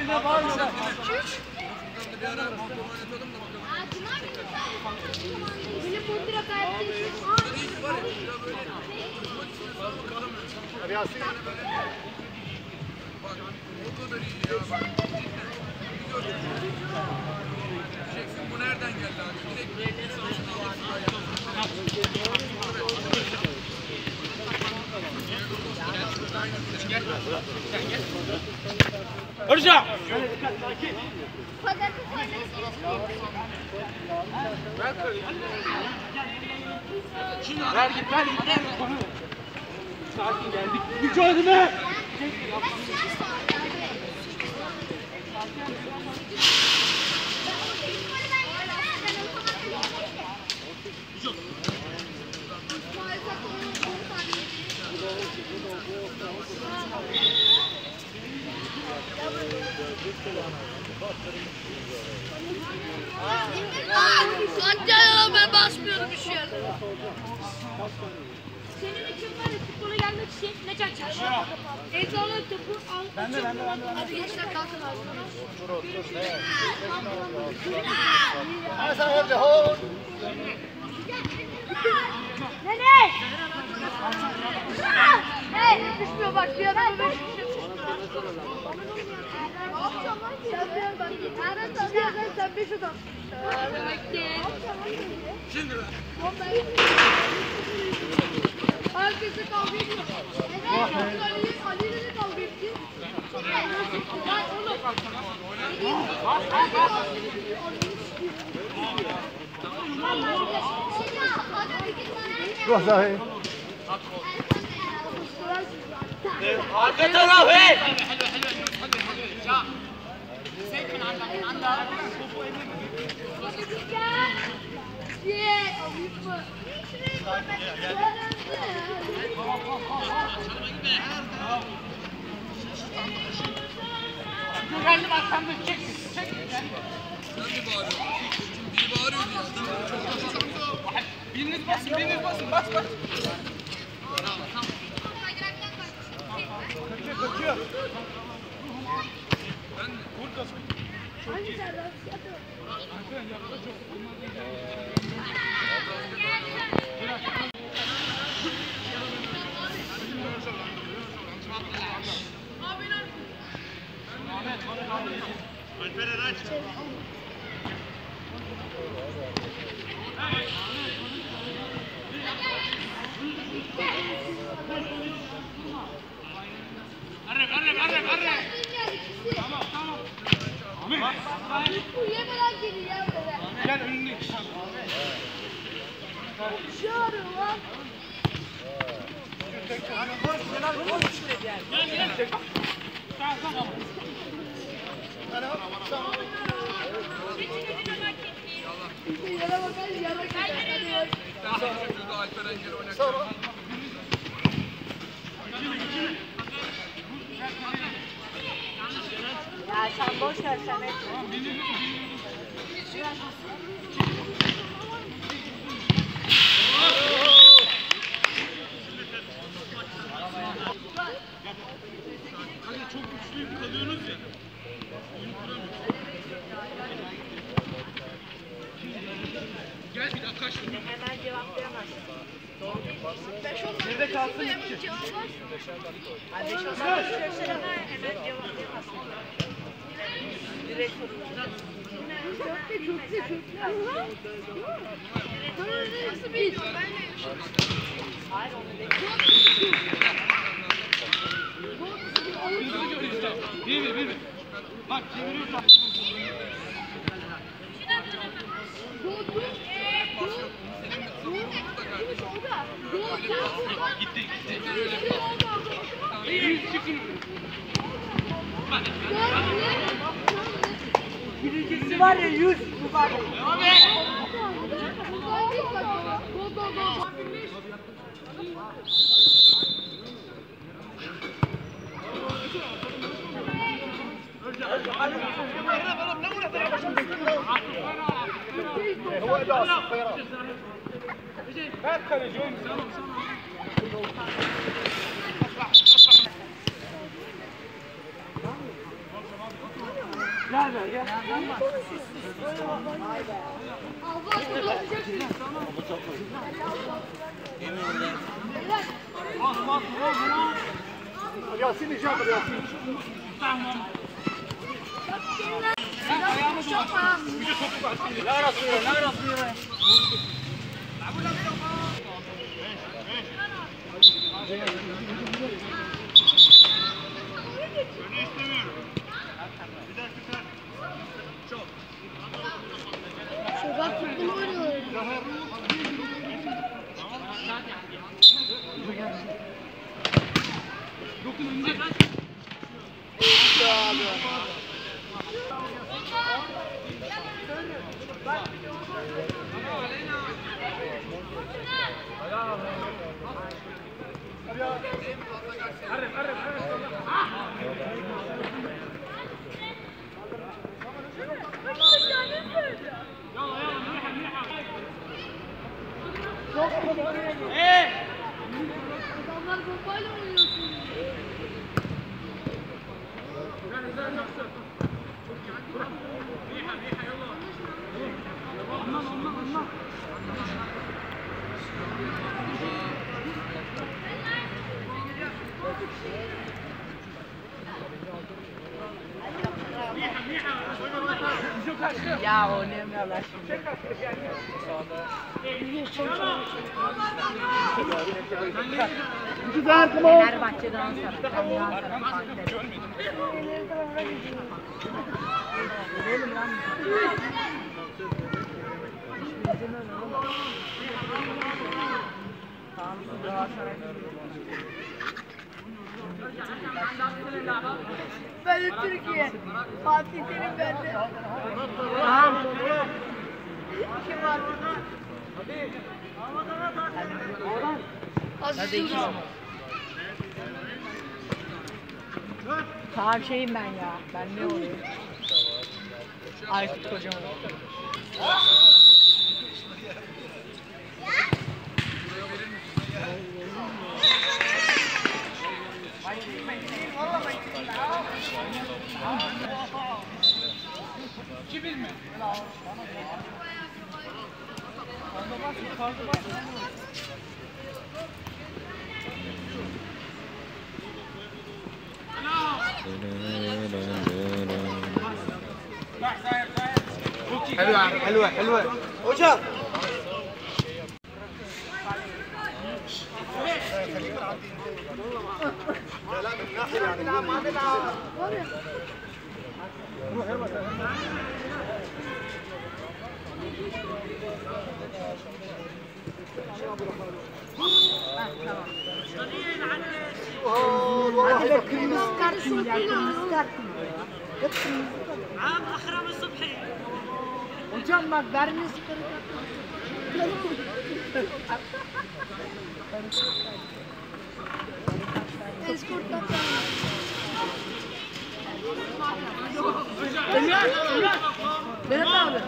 Birbirine bağırıyorlar. Bir ara pantolon atalım da bakalım. Benim bu lira kaybettiğim Var ya şurada böyle tutmak istiyorsan bakamıyorsun. Hadi Yasin. Bak o kadar iyi ya. Bak. Diyeceksin bu nereden geldi abi? Direkt Hocam. Ver git. Sakin geldik. Mücadele. Sancaya ben basmıyorum bir şey. Senin için var ya futbola gelmek için ne çalışıyor? Ezanın topu al. Ben de. Hadi gençler kalkın abi. Hadi sen orada hold. Nereye? Hey, düşmüyor bak. Bir adam böyle düşüyor. Ne yapacağım lan ki? Sen 5 adam. şimdi ver. Herkese kavga ediyor. Evet, Ali'yle de kavga etti. Ruh dahi. Arka taraf hey! Geldim arkamda çek. Sen mi bağırıyorsun? Biri bağırıyordu ya. Biriniz basın. Bas. Kaçıyor. Ben Buradasın. Alperen aç. Arre. Tamam. Bu yemeden geliyor ya böyle. Gel önüne. Şey arıyor lan. Gel. Tamam. Yere bakar, yere bakar. şurada Alperen geri oynatıyor. Ya sen boş ver Samet. Hani çok güçlü kalıyorsunuz ya. Oyunu kuramıyorsun. Gel bir daha kaçtım. Hemen cevaplayamazsın. Nerede kalsın iki? Hadi şu zaman istersen ama hemen cevaplayamazsın. Direkt sorun. Nasıl bir? Hayır onu değil. Bir. Bak çeviriyorsan. Gitti. Birincisi var ya 100 bu var. هو اداء الصفيرات. Ver kaleci oğlum. Gel be gel. Yasin icabı Yasin. Ayağımı sokma. Ne arası yürü, ne arası yürü. Sokak futbolu oynuyorlar. Dokun önce. Adamlar bombayla oynuyorsun. Ya oynayamıyorlar şimdi. Fenerbahçe'den sonra. Gidelim lan. Tamam, ben de Türkiye. Fatih Terim bende. Tamam. Kim var burada? Hadi. Tamam şeyim ben ya. Ben ne olayım? Aykut Kocaman. حلوة حلوة حلوة Hocam. Hadi be kırmızı kart kim ya? Kırmızı kart kim? Hep kırmızı kart. Hocam bak vermesi Eskorttan Benim abi.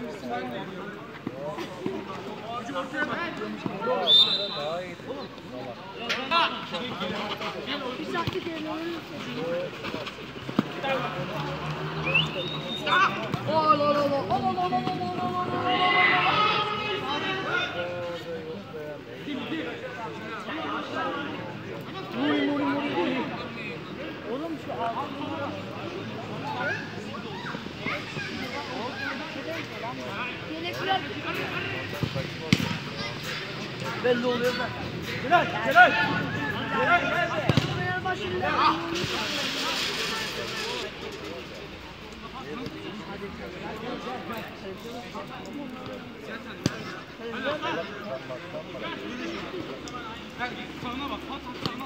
bir saatlik evlenir. Oğlum şu altı. Yelekler Belli oluyor da. Celal Celal Celal nerede? Fenerbahçeliler. Sağına bak, pat sağına.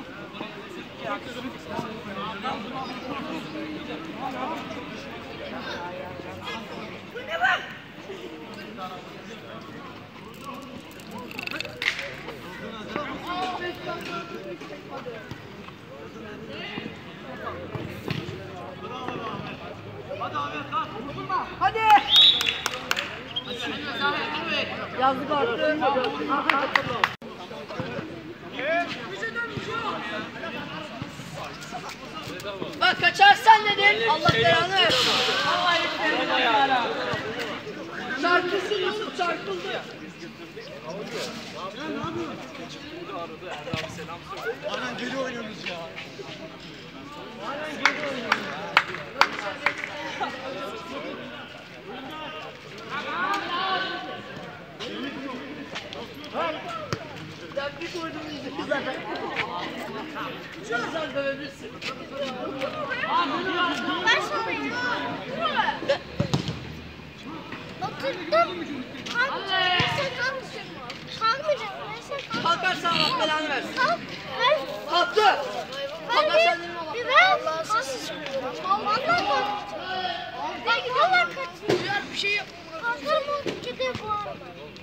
Hadi. Yazdık artık. Bak kaçarsan dedim. Allah belanı versin. Çarpılsın oğlum çarpıldı. Anan deli oynuyorsunuz ya. Ya bir koydum izledim zaten. Sen dövebilirsin. Ben sorayım. Oturdum. Kalkmayacağım. Kalkarsan Allah belanı versin. Kalk. Ver. Kalktı. Kalkarsan dedim Allah. Bir ver. Vallahi kalkacağım. Vallahi kaçıyor. Bir şey yok. Kalkamam. Kedi bu arada.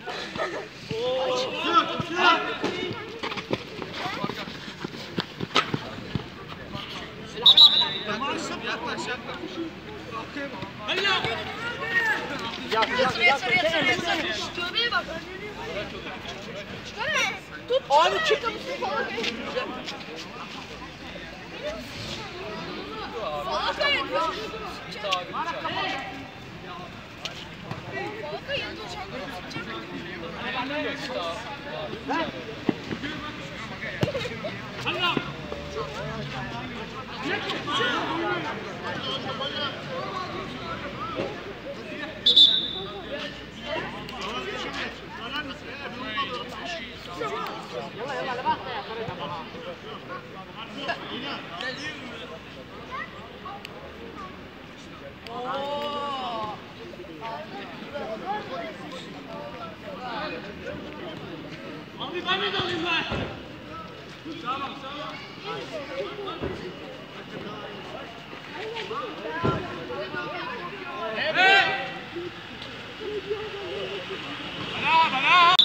Göbeğe bak. Tut. Abi çık. Falaka yapıyor. Abi ben de alayım ben. Tamam. Evet. Bana.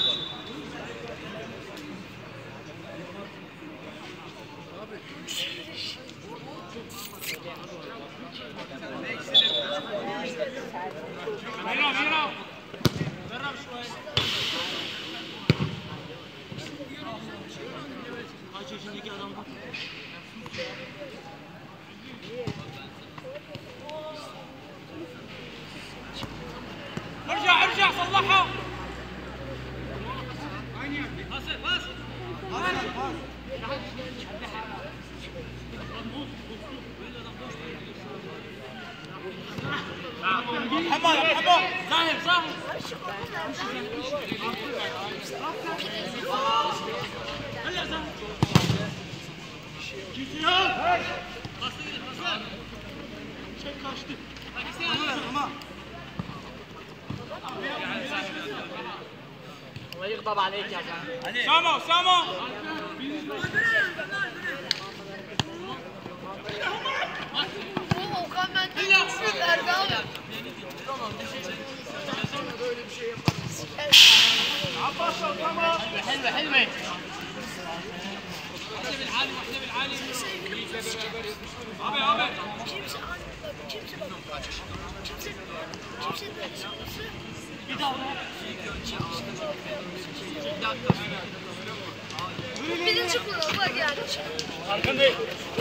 Mira. Kaç yaşındaki adam bu? ارجع صلحها. بس حمو زاهر هلا زاهر şey kaçtı. Ama الله يغضب عليك يا زلمه. سامو Okan benden güçlü verdi abi. حلوه abi Birinci kurala geldi. arkandayım.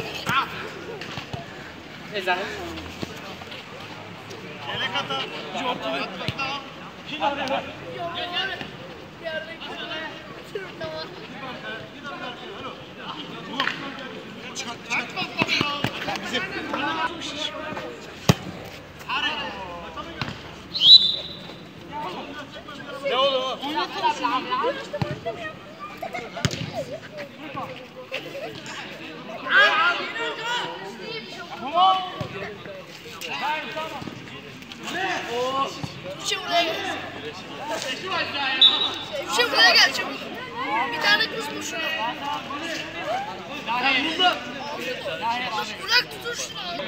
Ne zahmet? Yelek ata. Şimdi oraya. Ne oldu? Şimdi buraya gel çabuk. Bir tane kız bul şuna. Bırak tutun şunu.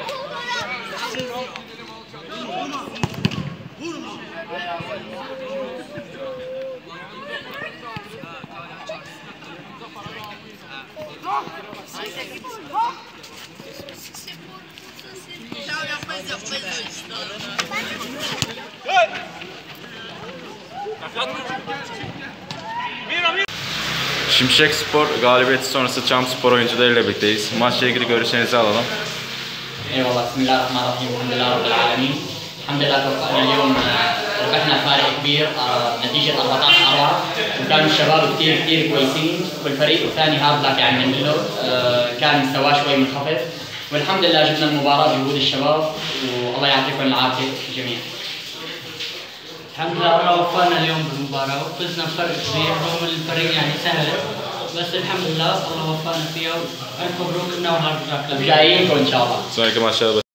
Şimşek Spor galibiyeti sonrası Çam Spor oyuncularıyla birlikteyiz. Maçla ilgili görüşlerinizi alalım. اي والله. بسم الله الرحمن الرحيم. الحمد لله رب العالمين. الحمد لله توفقنا اليوم، ربحنا فارق كبير، نتيجة 14-4، وكانوا الشباب كثير كويسين، والفريق الثاني هارد لك يعني منه كان مستواه شوي منخفض، والحمد لله جبنا المباراة بوجود الشباب، والله يعطيكم العافية جميعا. الحمد لله الله وفقنا اليوم بالمباراة وفزنا بفرق كبير رغم الفريق يعني سهل، بس الحمد لله الله وفقنا فيها، والف مبروك لنا وهارد لك. جايينكم ان شاء الله. السلام عليكم.